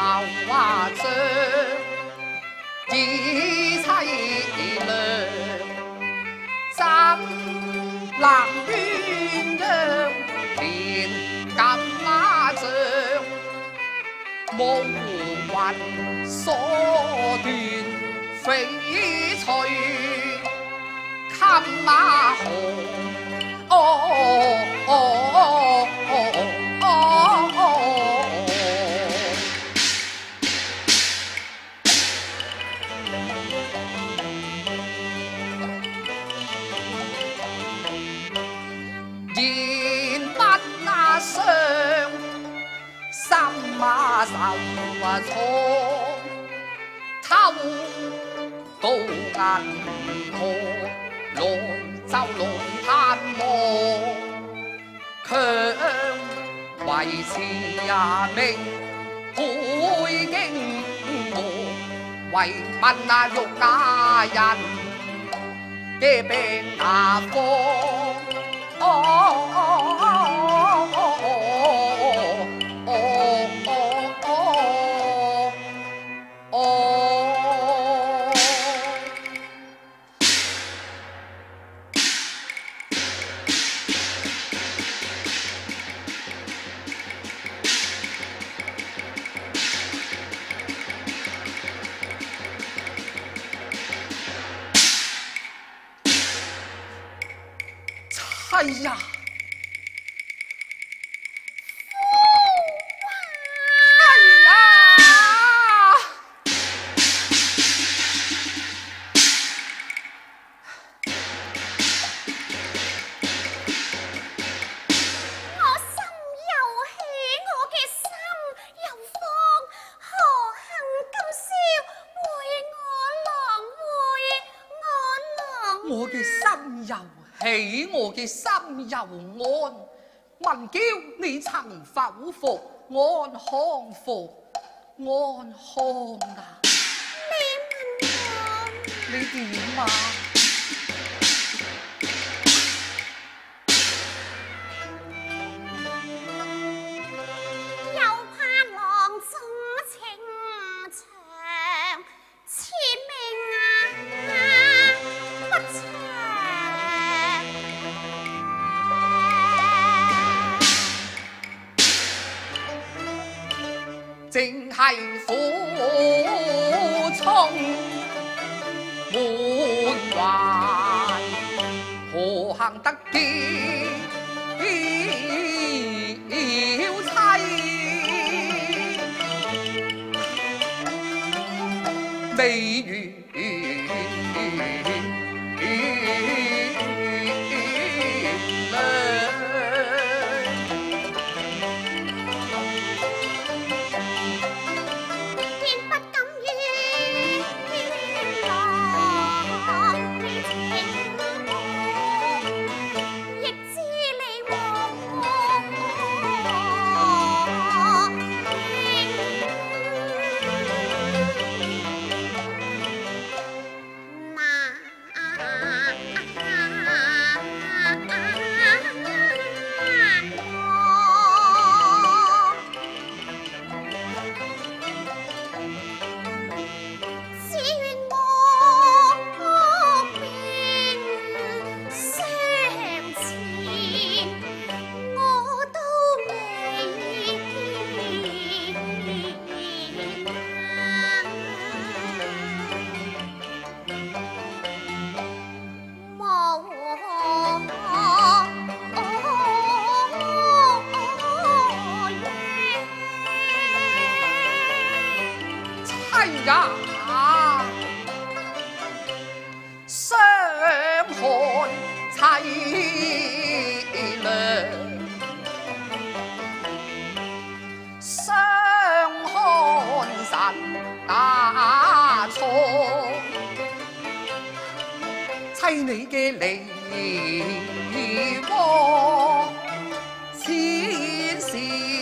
草花正，几彩乐，张郎云人连干马正，梦幻所断翡翠，看马红。言不那上，三马受挫，偷到银河来就龙探望，强为慈命配经我，为问那玉家人嘅病大方。哎呀！我嘅心又喜，我嘅心又安。问叫你曾否服安康服安康啊？ 你问我， 你点啊？正系苦衷满怀，何幸得見妻，未如哎呀，相看凄涼，相看神打錯，妻你嘅離禍淺笑。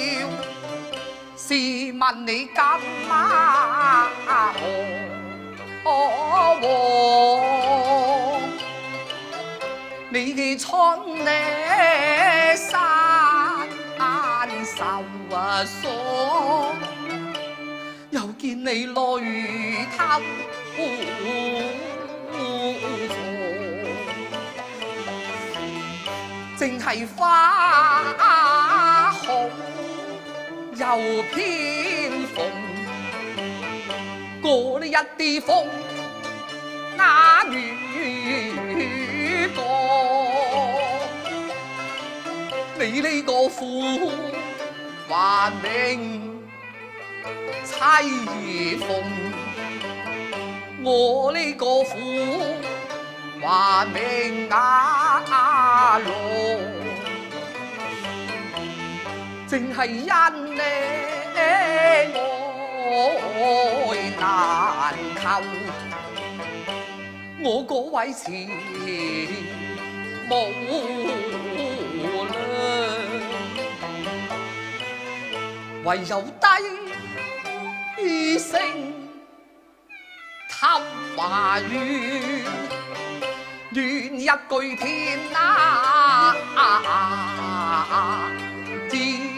試問你今晚何往？你嘅春呢山愁爽， 你淚偷坐，正係花好又偏逢，過呢一啲風雅雨過，你呢個苦還命妻兒逢，我呢個苦還命雅羅，正係因你愛難求，我嗰位前無量，唯有低聲給話怨，怨一句天知。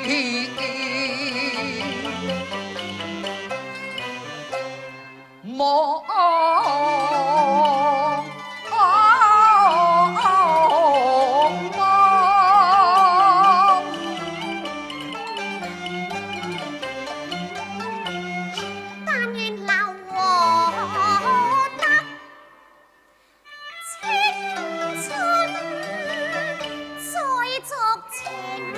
莫但願留得青春，再作情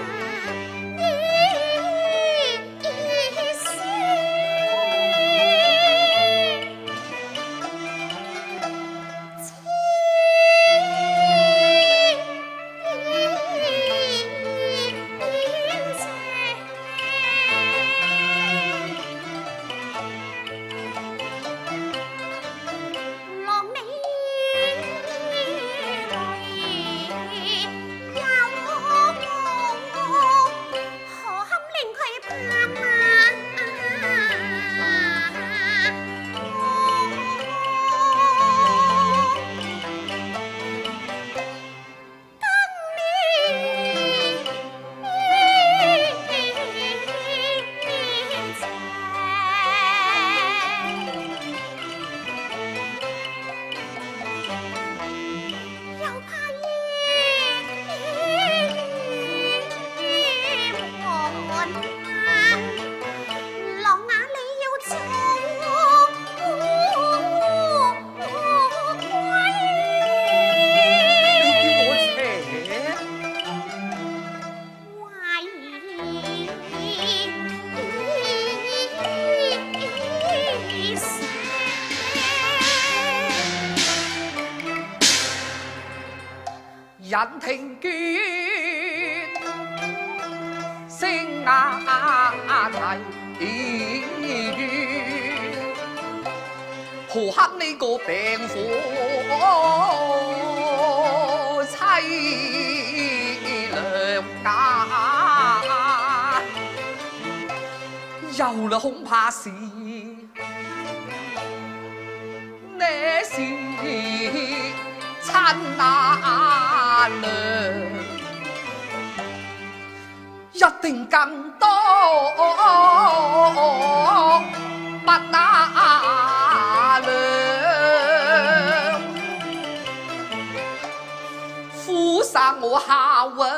人聽倦，聲壓提怨，何克呢個病苦凄涼假，憂慮恐怕是呢是親阿娘，一定更多不阿娘，苦生我孝啊，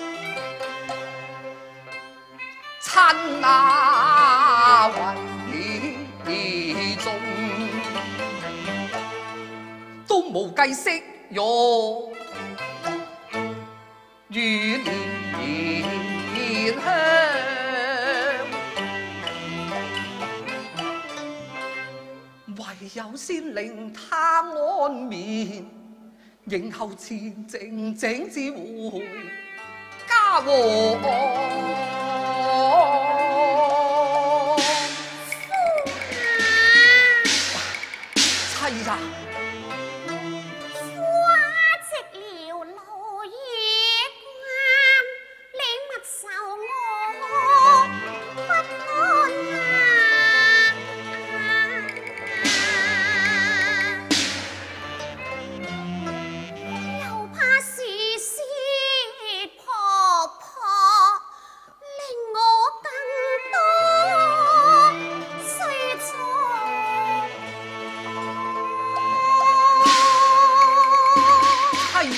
親阿為重，都無計惜用與蓮香，唯有先令他安眠，迎後前靜靜至回家和。妻呀！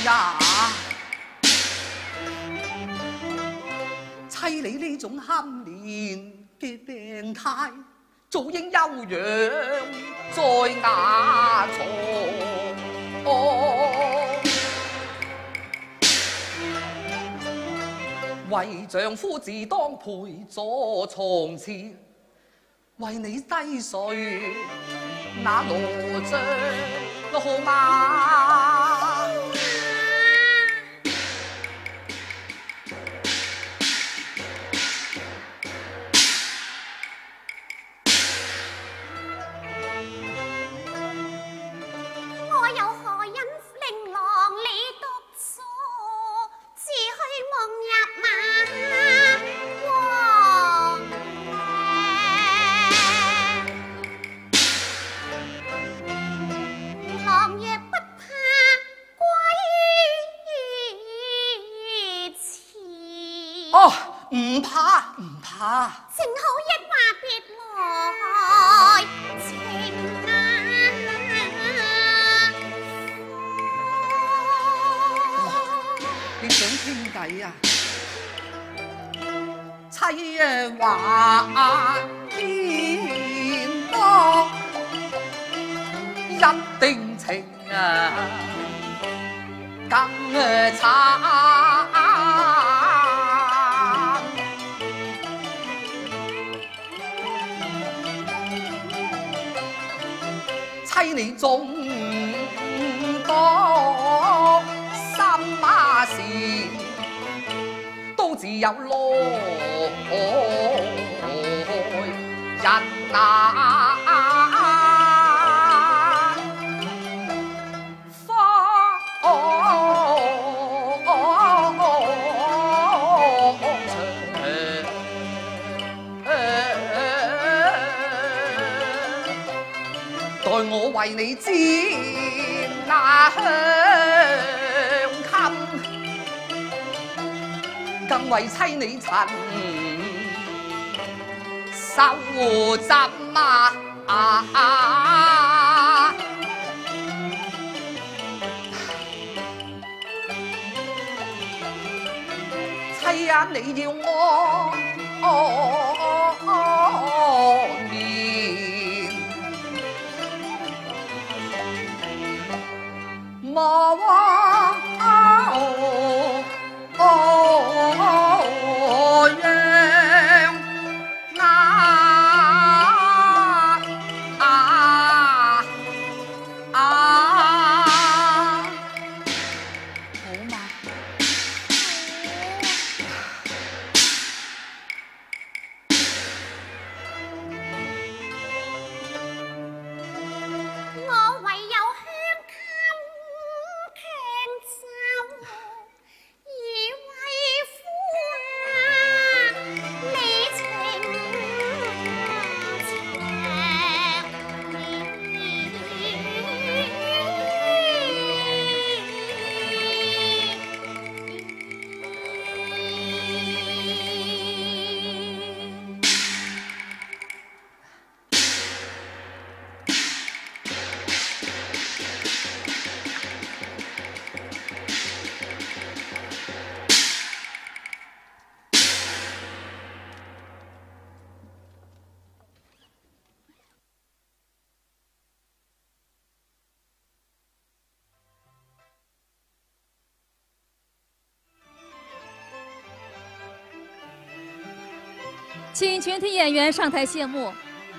呀！妻你呢種堪憐嘅病態，早應休養在雅床。為丈夫自當陪坐床前，為你低睡那羅帳好嗎？ 我有何因令郎你獨坐，自去夢入馬王嶺，郎若不怕歸遲， 哦，唔怕唔怕。 正好一話別來情啊！ 你想傾偈啊？妻話見多一定情啊，更慘。妻你總多心馬事，都只有來人啊！待我為你煎那香衾，更為妻你陳手針啊！妻啊，你要安眠，莫请全体演员上台谢幕。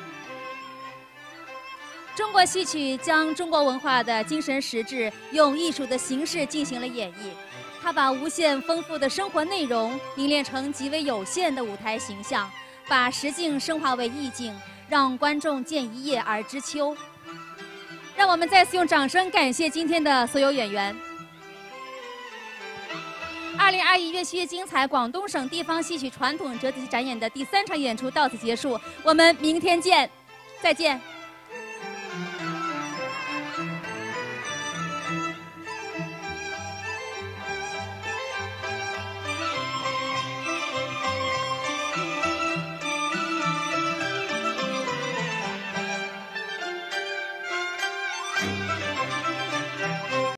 中国戏曲将中国文化的精神实质用艺术的形式进行了演绎，它把无限丰富的生活内容凝练成极为有限的舞台形象，把实境升华为意境，让观众见一叶而知秋。让我们再次用掌声感谢今天的所有演员。2021粤戏越精彩广东省地方戏曲传统折子戏展演的第3场演出到此结束，我们明天见，再见。